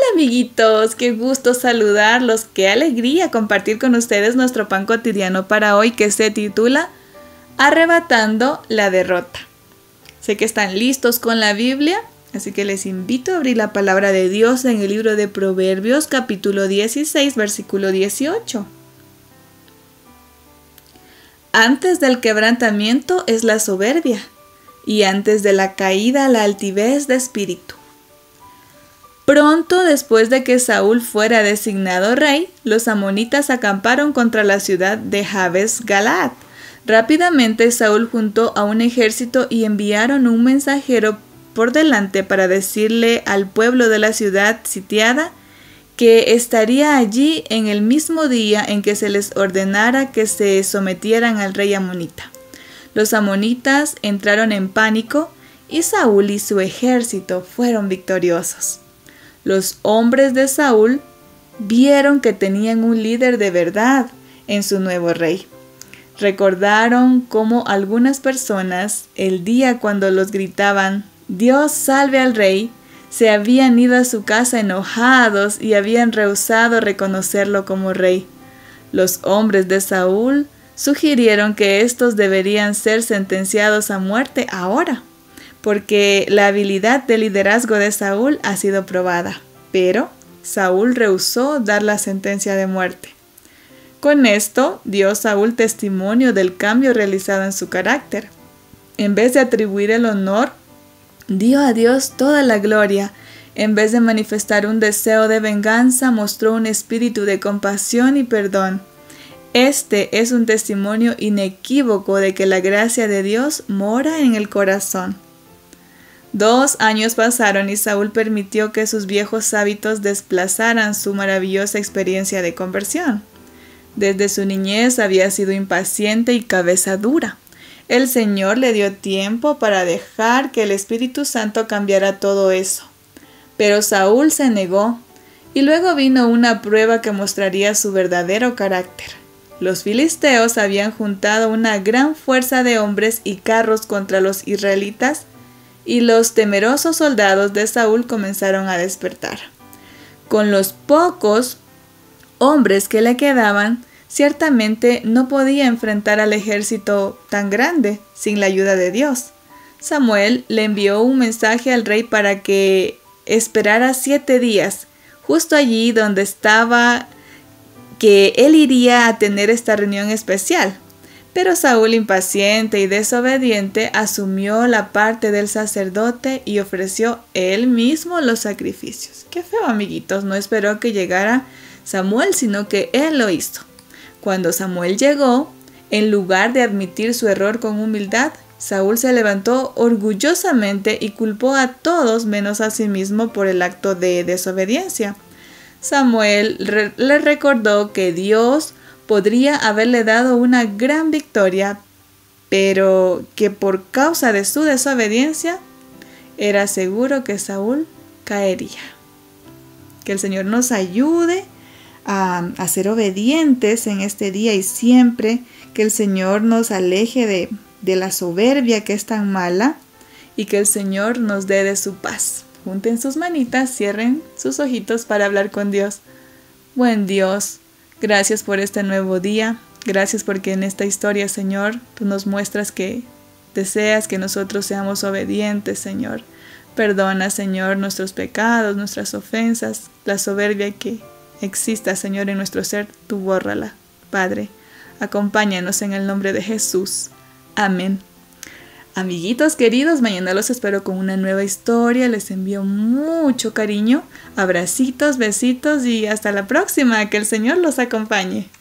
Amiguitos, qué gusto saludarlos, qué alegría compartir con ustedes nuestro pan cotidiano para hoy que se titula Arrebatando la derrota. Sé que están listos con la Biblia, así que les invito a abrir la palabra de Dios en el libro de Proverbios capítulo 16 versículo 18. Antes del quebrantamiento es la soberbia, y antes de la caída la altivez de espíritu. Pronto después de que Saúl fuera designado rey, los amonitas acamparon contra la ciudad de Jabes-Galaad. Rápidamente Saúl juntó a un ejército y enviaron un mensajero por delante para decirle al pueblo de la ciudad sitiada que estaría allí en el mismo día en que se les ordenara que se sometieran al rey amonita. Los amonitas entraron en pánico y Saúl y su ejército fueron victoriosos. Los hombres de Saúl vieron que tenían un líder de verdad en su nuevo rey. Recordaron cómo algunas personas, el día cuando los gritaban «Dios salve al rey», se habían ido a su casa enojados y habían rehusado reconocerlo como rey. Los hombres de Saúl sugirieron que estos deberían ser sentenciados a muerte ahora, porque la habilidad de liderazgo de Saúl ha sido probada, pero Saúl rehusó dar la sentencia de muerte. Con esto dio Saúl testimonio del cambio realizado en su carácter. En vez de atribuir el honor, dio a Dios toda la gloria. En vez de manifestar un deseo de venganza, mostró un espíritu de compasión y perdón. Este es un testimonio inequívoco de que la gracia de Dios mora en el corazón. 2 años pasaron y Saúl permitió que sus viejos hábitos desplazaran su maravillosa experiencia de conversión. Desde su niñez había sido impaciente y cabeza dura. El Señor le dio tiempo para dejar que el Espíritu Santo cambiara todo eso. Pero Saúl se negó, y luego vino una prueba que mostraría su verdadero carácter. Los filisteos habían juntado una gran fuerza de hombres y carros contra los israelitas, y los temerosos soldados de Saúl comenzaron a despertar. Con los pocos hombres que le quedaban, ciertamente no podía enfrentar al ejército tan grande sin la ayuda de Dios. Samuel le envió un mensaje al rey para que esperara 7 días, justo allí donde estaba que él iría a tener esta reunión especial. Pero Saúl, impaciente y desobediente, asumió la parte del sacerdote y ofreció él mismo los sacrificios. Qué feo, amiguitos, no esperó que llegara Samuel, sino que él lo hizo. Cuando Samuel llegó, en lugar de admitir su error con humildad, Saúl se levantó orgullosamente y culpó a todos menos a sí mismo por el acto de desobediencia. Samuel le recordó que Dios podría haberle dado una gran victoria, pero que por causa de su desobediencia era seguro que Saúl caería. Que el Señor nos ayude a ser obedientes en este día y siempre, que el Señor nos aleje de la soberbia que es tan mala y que el Señor nos dé de su paz. Junten sus manitas, cierren sus ojitos para hablar con Dios. Buen Dios, gracias por este nuevo día. Gracias porque en esta historia, Señor, tú nos muestras que deseas que nosotros seamos obedientes, Señor. Perdona, Señor, nuestros pecados, nuestras ofensas, la soberbia que exista, Señor, en nuestro ser, tú bórrala. Padre, acompáñanos en el nombre de Jesús. Amén. Amiguitos queridos, mañana los espero con una nueva historia. Les envío mucho cariño, abracitos, besitos y hasta la próxima. Que el Señor los acompañe.